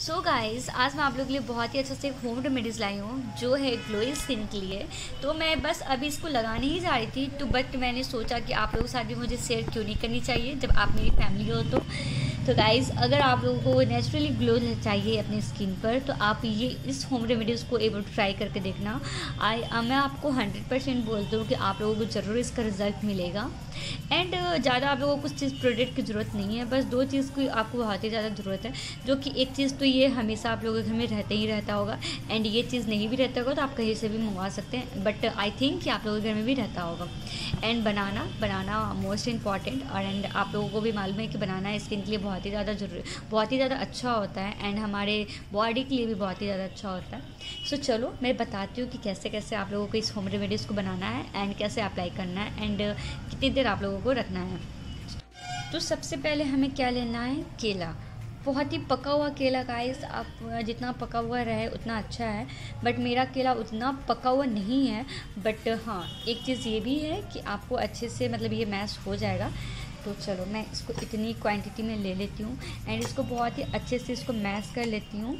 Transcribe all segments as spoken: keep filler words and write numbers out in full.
So guys, आज मैं आप लोगों के लिए बहुत ही अच्छा से एक होम रेमेडीज़ लाई हूँ जो है ग्लोई स्किन के लिए। तो मैं बस अभी इसको लगाने ही जा रही थी, तो बट मैंने सोचा कि आप लोगों के साथ भी मुझे शेयर क्यों नहीं करनी चाहिए जब आप मेरी फैमिली हो। तो तो गाइस, अगर आप लोगों को नेचुरली ग्लो चाहिए अपनी स्किन पर, तो आप ये इस होम रेमेडीज़ को एक बार ट्राई करके देखना। आई मैं आपको हंड्रेड परसेंट बोलती हूँ कि आप लोगों को ज़रूर इसका रिजल्ट मिलेगा। एंड ज़्यादा आप लोगों को कुछ चीज़ प्रोडक्ट की ज़रूरत नहीं है, बस दो चीज़ की आपको बहुत ही ज़्यादा ज़रूरत है, जो कि एक चीज़ तो ये हमेशा आप लोगों के घर में रहते ही रहता होगा, एंड ये चीज़ नहीं भी रहता होगा तो आप कहीं से भी मंगवा सकते हैं, बट आई थिंक कि आप लोगों के घर में भी रहता होगा। And banana banana most important, और एंड आप लोगों को भी मालूम है कि बनाना स्किन के लिए बहुत ही ज़्यादा जरूरी, बहुत ही ज़्यादा अच्छा होता है, एंड हमारे बॉडी के लिए भी बहुत ही ज़्यादा अच्छा होता है। सो so, चलो मैं बताती हूँ कि कैसे कैसे आप लोगों को इस होम रेमेडीज़ को बनाना है एंड कैसे अप्लाई करना है एंड कितनी देर आप लोगों को रखना है। तो सबसे पहले हमें क्या लेना है, केला। बहुत ही पका हुआ केला गाइस, आप जितना पका हुआ रहे उतना अच्छा है, बट मेरा केला उतना पका हुआ नहीं है। बट हाँ, एक चीज़ ये भी है कि आपको अच्छे से मतलब ये मैश हो जाएगा। तो चलो मैं इसको इतनी क्वांटिटी में ले लेती हूँ एंड इसको बहुत ही अच्छे से इसको मैश कर लेती हूँ,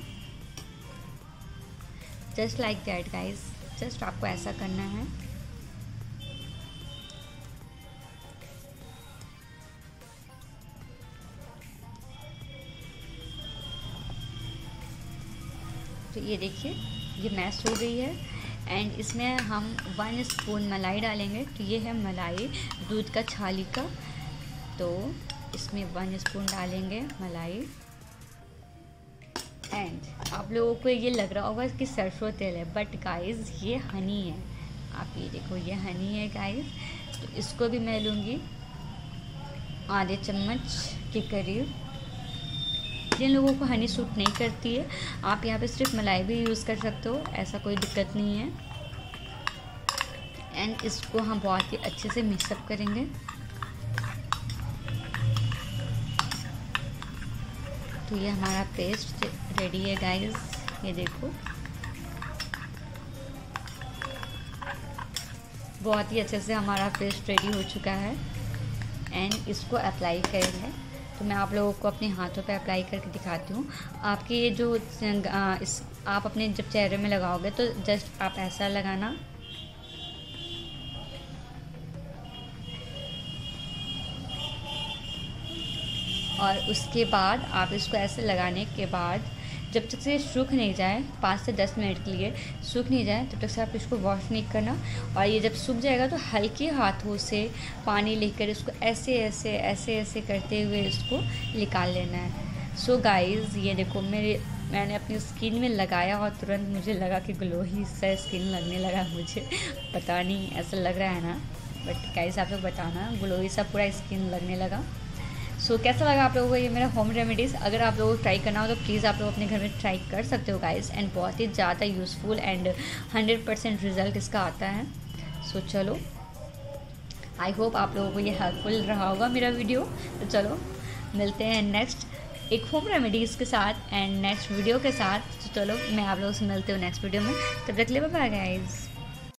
जस्ट लाइक दैट गाइस। जस्ट आपको ऐसा करना है। तो ये देखिए, ये मैश हो गई है एंड इसमें हम वन स्पून मलाई डालेंगे। तो ये है मलाई दूध का छाली का, तो इसमें वन स्पून डालेंगे मलाई। एंड आप लोगों को ये लग रहा होगा कि सरसों तेल है, बट गाइस ये हनी है। आप ये देखो, ये हनी है गाइस। तो इसको भी मैं लूँगी आधे चम्मच के करीब। जिन लोगों को हनी सूट नहीं करती है, आप यहाँ पे सिर्फ मलाई भी यूज़ कर सकते हो, ऐसा कोई दिक्कत नहीं है। एंड इसको हम बहुत ही अच्छे से मिक्सअप करेंगे। तो ये हमारा पेस्ट रेडी है गाइस, ये देखो बहुत ही अच्छे से हमारा पेस्ट रेडी हो चुका है। एंड इसको अप्लाई करेंगे, तो मैं आप लोगों को अपने हाथों पे अप्लाई करके दिखाती हूँ। आपके ये जो इस आप अपने जब चेहरे में लगाओगे तो जस्ट आप ऐसा लगाना, और उसके बाद आप इसको ऐसे लगाने के बाद जब तक से सूख नहीं जाए, पाँच से दस मिनट के लिए सूख नहीं जाए तब तक से आप इसको वॉश नहीं करना। और ये जब सूख जाएगा तो हल्के हाथों से पानी लेकर इसको ऐसे ऐसे ऐसे ऐसे करते हुए इसको निकाल लेना है। सो गाइस, ये देखो मेरे मैंने अपनी स्किन में लगाया और तुरंत मुझे लगा कि ग्लो ही सा स्किन लगने लगा। मुझे पता नहीं ऐसा लग रहा है ना, बट गाइस आप लोग बताना, ग्लो ही सा पूरा स्किन लगने लगा। सो so, कैसा लगा आप लोगों को ये मेरा होम रेमेडीज़। अगर आप लोगों को ट्राई करना हो तो प्लीज़ आप लोग अपने घर में ट्राई कर सकते हो गाइस, एंड बहुत ही ज़्यादा useful and hundred percent result इसका आता है। सो so, चलो, आई होप आप लोगों को ये हेल्पफुल रहा होगा मेरा वीडियो। तो चलो मिलते हैं नेक्स्ट एक होम रेमेडीज़ के साथ एंड नेक्स्ट वीडियो के साथ। तो चलो मैं आप लोगों से मिलती हूँ नेक्स्ट वीडियो में, तब तक के लिए बाय बाय गाइस।